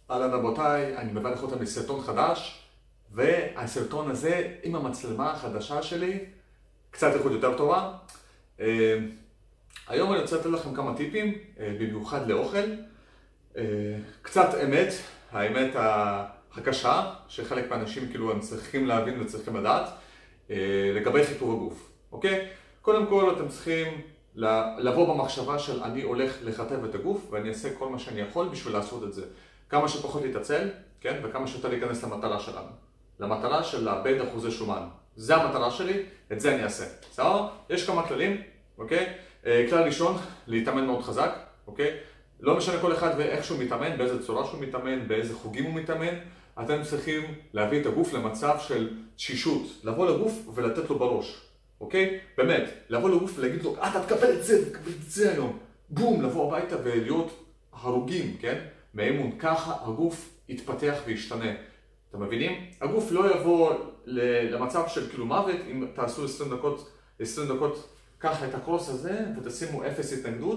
אהלן רבותיי, אני מברך אתכם לסרטון חדש, והסרטון הזה עם המצלמה החדשה שלי, קצת איכות יותר טובה. היום אני רוצה לתת לכם כמה טיפים, במיוחד לאוכל. קצת אמת, האמת הקשה, שחלק מהאנשים כאילו הם צריכים להבין וצריכים לדעת, לגבי חיטוב הגוף, אוקיי? קודם כל אתם צריכים לבוא במחשבה של אני הולך לכתב את הגוף ואני אעשה כל מה שאני יכול בשביל לעשות את זה. כמה שפחות להתעצל, כן? וכמה שיותר להיכנס למטרה שלנו. למטרה של לאבד אחוזי שומן. זה המטרה שלי, את זה אני אעשה. בסדר? יש כמה כללים, אוקיי? כלל ראשון, להתאמן מאוד חזק, אוקיי? לא משנה כל אחד ואיך שהוא מתאמן, באיזה צורה שהוא מתאמן, באיזה חוגים הוא מתאמן, אתם צריכים להביא את הגוף למצב של תשישות. לבוא לגוף ולתת לו בראש, אוקיי? באמת, לבוא לגוף ולהגיד לו, אתה תקבל את זה, תקבל את זה היום. בום, לבוא הביתה ולהיות הרוגים, כן? מאימון, ככה הגוף יתפתח וישתנה. אתם מבינים? הגוף לא יבוא למצב של כאילו מוות אם תעשו 20 דקות ככה את הקרוס הזה ותשימו אפס התנגדות.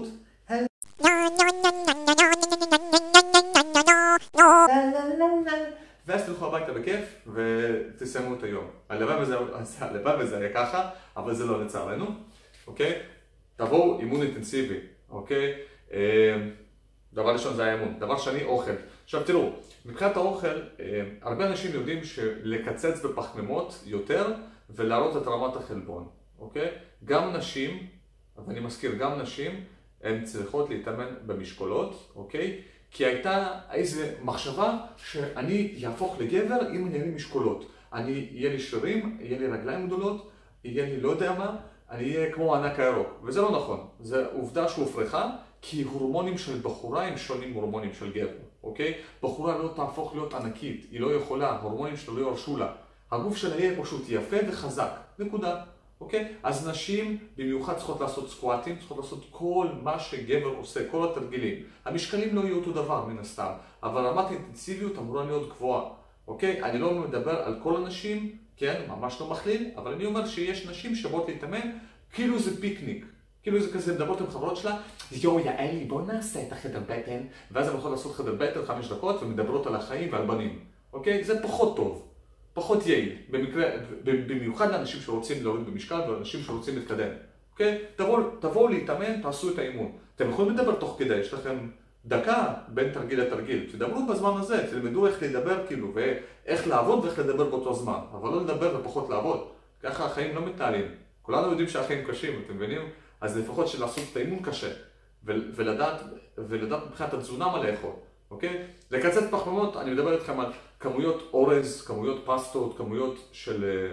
ואז תלכו הביתה בכיף ותסיימו את היום. הלוואי וזה היה ככה, אבל זה לא לצערנו. אוקיי? תבואו אימון אינטנסיבי. אוקיי? דבר ראשון זה האמון. דבר שני, אוכל. עכשיו תראו, מבחינת האוכל, הרבה אנשים יודעים שלקצץ בפחמימות יותר ולהעלות את רמת החלבון. אוקיי? גם נשים, ואני מזכיר, גם נשים, הן צריכות להתאמן במשקולות, אוקיי? כי הייתה איזו מחשבה שאני יהפוך לגבר אם אני אהיה לי משקולות. יהיה לי שרירים, יהיה לי רגליים גדולות, יהיה לי לא יודע מה, אני אהיה כמו הענק הירוק. וזה לא נכון. זו עובדה שהופרכה, כי הורמונים של בחורה הם שונים הורמונים של גבר, אוקיי? בחורה לא תהפוך להיות ענקית, היא לא יכולה, ההורמונים שלה לא ירשו לה. הגוף שלה יהיה פשוט יפה וחזק, נקודה. אוקיי? אז נשים במיוחד צריכות לעשות סקואטים, צריכות לעשות כל מה שגבר עושה, כל התרגילים. המשקלים לא יהיו אותו דבר מן הסתם, אבל רמת האינטנסיביות אמורה להיות גבוהה. אוקיי? אני לא מדבר על כל הנשים, כן? ממש לא מכליל, אבל אני אומר שיש נשים שבאות להתאמן, כאילו זה פיקניק. כאילו זה כזה, מדברות עם חברות שלה, יואו יעלי, בוא נעשה את החדר בטן, ואז הן יכולות לעשות חדר בטן 5 דקות ומדברות על החיים ועל בנים. אוקיי? זה פחות טוב. פחות יעיל, במיוחד לאנשים שרוצים להוריד במשקל ולאנשים שרוצים להתקדם. אוקיי? תבואו להתאמן, תעשו את האימון. אתם יכולים לדבר תוך כדי, יש לכם דקה בין תרגיל לתרגיל. תדברו בזמן הזה, תלמדו איך לדבר כאילו, ואיך לעבוד ואיך לדבר באותו זמן. אבל לא לדבר ופחות לעבוד. ככה החיים לא מתנהלים. כולנו יודעים שהחיים קשים, אתם מבינים? אז לפחות שלעשות את האימון קשה. ולדעת מבחינת התזונה מה לאכול. אוקיי? לקצץ פחמימות, אני מדבר איתכם על כמויות אורז, כמויות פסטות, כמויות של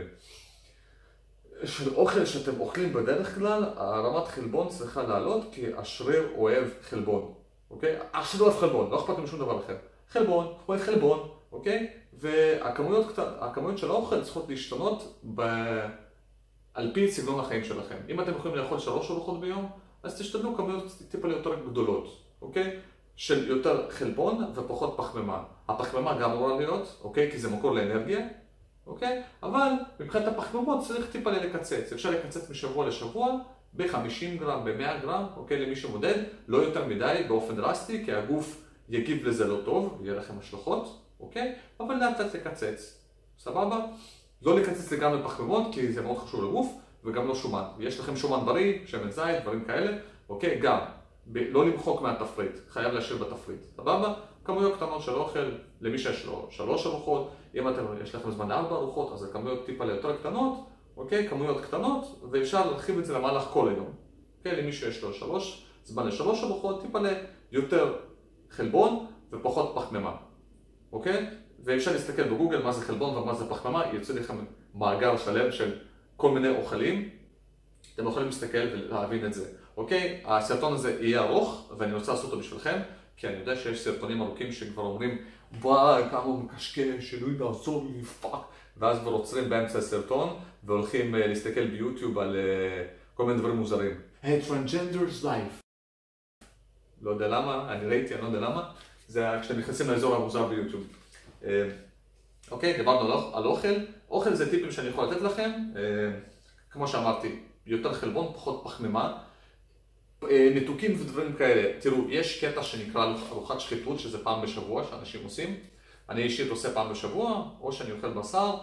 אוכל שאתם אוכלים בדרך כלל, הרמת חלבון צריכה לעלות כי השריר אוהב חלבון. אוקיי? השריר אוהב חלבון, לא אכפת משום דבר אחר. חלבון, אוהב חלבון, אוקיי? והכמויות של האוכל צריכות להשתנות על פי סגנון החיים שלכם. אם אתם יכולים לאכול 3 ארוחות ביום, אז תשתדלו כמויות טיפה יותר גדולות, אוקיי? של יותר חלבון ופחות פחמימה. הפחמימה גם אמורה להיות, אוקיי? כי זה מקור לאנרגיה, אוקיי? אבל מבחינת הפחמימות צריך טיפה לקצץ. אפשר לקצץ משבוע לשבוע ב-50 גרם, ב-100 גרם, אוקיי? למי שמודד, לא יותר מדי באופן דרסטי, כי הגוף יגיב לזה לא טוב, יהיה לכם השלכות, אוקיי? אבל לאט לאט לקצץ, סבבה? לא לקצץ לגמרי פחמימות, כי זה מאוד חשוב לגוף, וגם לא שומן. ויש לכם שומן בריא, שמן זית, דברים כאלה, אוקיי? גם. לא למחוק מהתפריט, חייב להשאיר בתפריט, סבבה? כמויות קטנות של אוכל, למי שיש לו 3 ארוחות, אם יש לכם זמן 4 ארוחות, אז זה כמויות טיפה ליותר קטנות, אוקיי? כמויות קטנות, ואפשר להרחיב את זה למהלך כל היום. אוקיי? למי שיש לו זמן ל3 ארוחות, טיפה ליותר חלבון ופחות פחמימה, אוקיי? ואפשר להסתכל בגוגל מה זה חלבון ומה זה פחמימה, יוצא לכם מאגר שלם של כל מיני אוכלים, אתם יכולים להסתכל ולהבין את זה. אוקיי? הסרטון הזה יהיה ארוך, ואני רוצה לעשות אותו בשבילכם, כי אני יודע שיש סרטונים ארוכים שכבר אומרים וואי, כמה הוא מקשקש, שינוי בעזור לי, פאק, ואז כבר עוצרים באמצע הסרטון, והולכים להסתכל ביוטיוב על כל מיני דברים מוזרים. Hey, transgender's life. לא יודע למה, אני ראיתי, אני לא יודע למה, זה כשאתם נכנסים לאזור המוזר ביוטיוב. אוקיי, דיברנו על אוכל. אוכל זה טיפים שאני יכול לתת לכם. כמו שאמרתי, יותר חלבון, פחות פחמימה. מתוקים ודברים כאלה. תראו, יש קטע שנקרא ארוחת שחיתות, שזה פעם בשבוע שאנשים עושים. אני אישית עושה פעם בשבוע, או שאני אוכל בשר.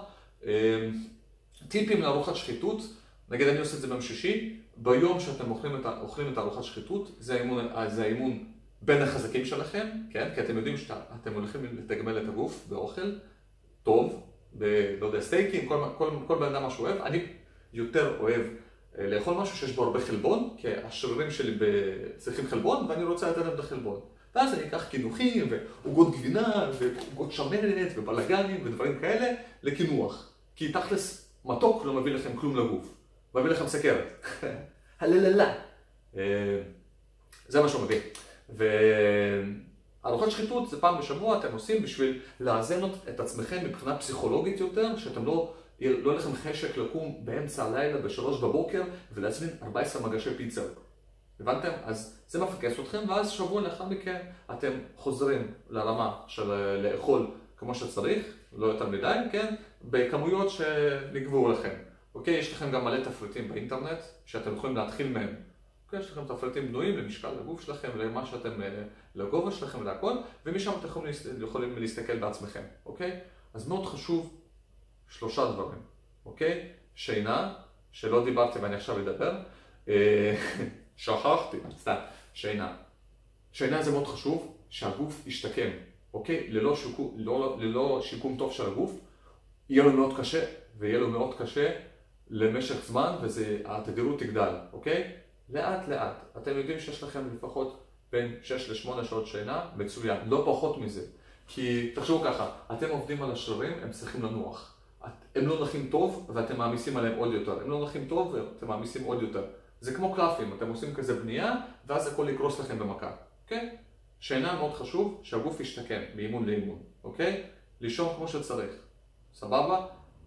טיפים לארוחת שחיתות, נגיד אני עושה את זה ביום שישי, ביום שאתם אוכלים את הארוחת שחיתות, זה האימון בין החזקים שלכם, כן? כי אתם יודעים שאתם הולכים לתגמל את הגוף באוכל טוב, לא יודע, סטייקים, כל בן אדם מה שהוא אוהב. אני יותר אוהב לאכול משהו שיש בו הרבה חלבון, כי השרירים שלי צריכים חלבון, ואני רוצה לתת להם את החלבון. ואז אני אקח קינוחים, ועוגות גבינה, ועוגות שמנת, ובלגנים, ודברים כאלה, לקינוח. כי תכלס מתוק לא מביא לכם כלום לגוף. מביא לכם סכרת. הלללה. זה מה שהוא מביא. וארוחת שחיתות זה פעם בשבוע, אתם עושים בשביל לאזן את עצמכם מבחינה פסיכולוגית יותר, שאתם לא לכם חשק לקום באמצע הלילה ב3 בבוקר ולהזמין 14 מגשי פיצה. הבנתם? אז זה מפקס אתכם, ואז שבוע לאחר מכן אתם חוזרים לרמה של לאכול כמו שצריך, לא יותר מדי, כן? בכמויות שנקבעו לכם. אוקיי? יש לכם גם מלא תפריטים באינטרנט שאתם יכולים להתחיל מהם. אוקיי? יש לכם תפריטים בנויים למשקל לגוף שלכם, למה שאתם, לגובה שלכם ולהכל, ומשם אתם יכולים להסתכל בעצמכם. אוקיי? אז מאוד חשוב 3 דברים. אוקיי? שינה, שלא דיברתי ואני עכשיו אדבר. שכחתי, סתם, שינה. שינה זה מאוד חשוב שהגוף ישתקם, אוקיי? ללא שיקום טוב של הגוף, יהיה לו מאוד קשה, ויהיה לו מאוד קשה למשך זמן, והתדירות תגדל, אוקיי? לאט לאט. אתם יודעים שיש לכם לפחות בין 6 ל8 שעות שינה, מצוין, לא פחות מזה. כי תחשבו ככה, אתם עובדים על השרירים, הם צריכים לנוח. הם לא נחים טוב, ואתם מעמיסים עליהם עוד יותר. הם לא נחים טוב, ואתם מעמיסים עוד יותר. זה כמו קלפים, אתם עושים כזה בנייה, ואז הכל יקרוס לכם במכה, אוקיי? שינה מאוד חשוב, שהגוף ישתקם מאימון לאימון, אוקיי? לישון כמו שצריך, סבבה?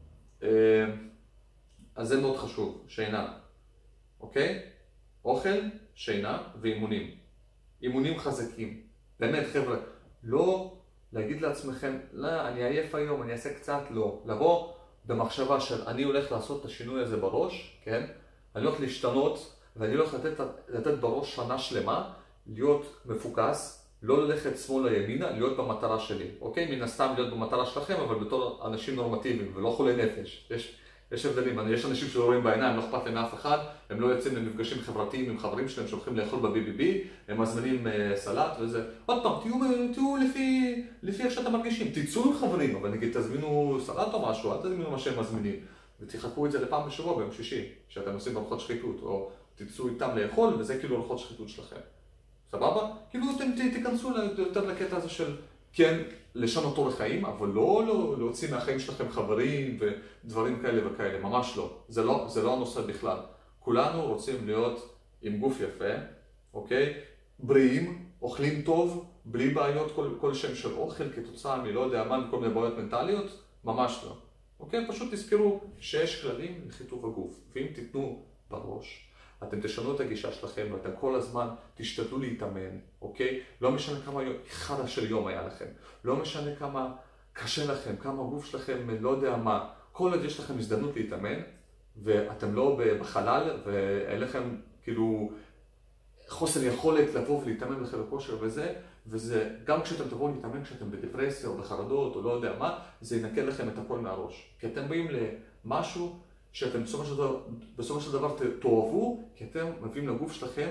אז זה מאוד חשוב, שינה, אוקיי? אוכל, שינה ואימונים. אימונים חזקים. באמת, חבר'ה, לא להגיד לעצמכם, לא, אני עייף היום, אני אעשה קצת, לא. לבוא במחשבה של אני הולך לעשות את השינוי הזה בראש, כן? אני הולך להשתנות, ואני הולך לתת בראש שנה שלמה, להיות מפוקס, לא ללכת שמאלה ימינה, להיות במטרה שלי. אוקיי? מן הסתם להיות במטרה שלכם, אבל בתור אנשים נורמטיביים, ולא חולי נפש. יש הבדלים, יש אנשים שלא רואים בעיניים, לא אכפת להם מאף אחד, הם לא יוצאים למפגשים חברתיים עם חברים שלהם שהולכים לאכול ב-BBB, הם מזמינים סלט וזה. עוד פעם, תהיו לפי איך שאתם מרגישים, תצאו עם חברים, אבל נגיד תזמינו סלט או משהו, אל תזמינו מה שהם מזמינים. ותחכו את זה לפעם בשבוע ביום שישי, שאתם עושים ארוחות שחיתות, או תצאו איתם לאכול, וזה כאילו ארוחות שחיתות שלכם. סבבה? כאילו אתם תיכנסו יותר לקטע הזה של כן, לשנות אורח חיים, אבל לא להוציא מהחיים שלכם חברים ודברים כאלה וכאלה, ממש לא. זה לא הנושא בכלל. כולנו רוצים להיות עם גוף יפה, אוקיי? בריאים, אוכלים טוב, בלי בעיות כל שם של אוכל כתוצאה מלא יודע מה, כל מיני בעיות מנטליות, ממש לא. אוקיי? פשוט תזכרו שיש כללים לחיטוב הגוף, ואם תיתנו בראש, אתם תשנו את הגישה שלכם ואתם כל הזמן תשתדלו להתאמן, אוקיי? לא משנה כמה חדה של יום היה לכם, לא משנה כמה קשה לכם, כמה הגוף שלכם לא יודע מה, כל עוד יש לכם הזדמנות להתאמן ואתם לא בחלל ואין לכם כאילו חוסר יכולת לבוא ולהתאמן בחדר כושר וזה גם כשאתם תבואו להתאמן כשאתם בדפרסיה או בחרדות או לא יודע מה, זה ינקה לכם את הכל מהראש. כי אתם באים למשהו שאתם בסופו של דבר תאהבו, כי אתם מביאים לגוף שלכם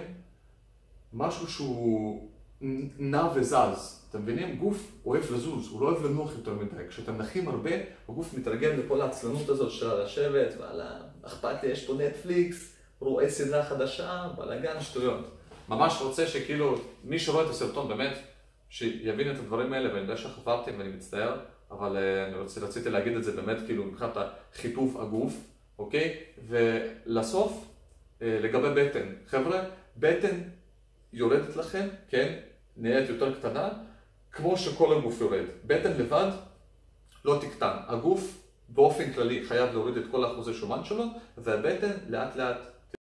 משהו שהוא נע וזז. אתם מבינים? גוף אוהב לזוז, הוא לא אוהב לנוח יותר מדי. כשאתם נחים הרבה, הגוף מתרגל לכל העצלנות הזאת של לשבת, ועלה, אכפת לי, יש פה נטפליקס, רואה סדרה חדשה, בלגן, שטויות. ממש רוצה שכאילו, מי שרואה את הסרטון באמת, שיבין את הדברים האלה, ואני יודע שחברתי ואני מצטער, אבל אני רציתי להגיד את זה באמת כאילו מבחינת החיטוב הגוף. אוקיי? ולסוף, לגבי בטן. חבר'ה, בטן יורדת לכם, כן? נהיית יותר קטנה, כמו שכל הגוף יורד. בטן לבד לא תקטן. הגוף באופן כללי חייב להוריד את כל האחוזי שומן שלו, והבטן לאט לאט